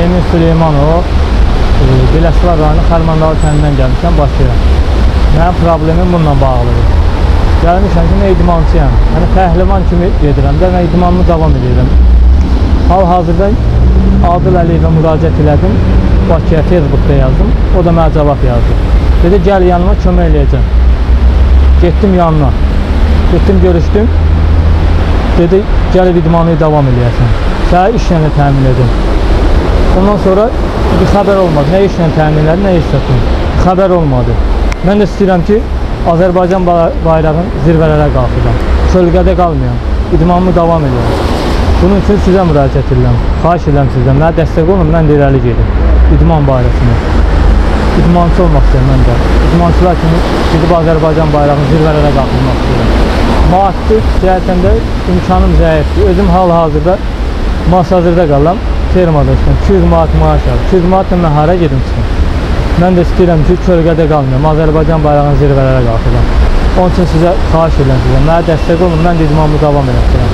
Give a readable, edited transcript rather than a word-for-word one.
Emin Süleymanov, Biləsuvar rayonu Xərmandalı kəndindən gəlmişəm, Bakıya. Mənim problemim bununla bağlıdır. Gəlmişəm ki, mən idmançıyam. Yəni, pəhlivan kimi gedirəm də, mən idmanımı davam edirəm. Hal-hazırda Adil Əliyevə müraciət elədim, Bakıya Facebookda yazdım, o da mənə cavab yazdı. Dedi, gəl yanıma, kömək eləyəcəm. Getdim yanına, getdim, görüşdüm. Dedi, gəlib idmanı davam eləyəsən. Sənə işlə də təmin edim. Ondan sonra bir xəbər olmadı. Nə işlə təmin elədim, nə iş satdım. Xəbər olmadı. Mən də istəyirəm ki, Azərbaycan bayrağını zirvələrə qalxacam. Kölgədə qalmayam. İdmanımı davam edirəm. Bunun üçün sizə müraciət edirəm. Xahiş edirəm sizdən. Mənə dəstək olun, mən də irəli gedim. İdman barəsində. İdmançı olmaq istəyirəm mən də. İdmançılar kimi gidib Azərbaycan bayrağını zirvələrə qalxmaq istəyirəm. Maddi cəhətdən də imkanım zəifdir. Özüm hal-hazırda Masazırda qalıram. Fermada işləyirəm. 200 manat maaş alır. 200 manatla mən hara gedim çıxım. Mən də istəyirəm ki, kölgədə qalmayam. Azərbaycan bayrağını zirvələrə qalxacam. Onun üçün sizə xahiş edirəm sizə. Mənə dəstək olun, mən də idmanımı davam edəcəm.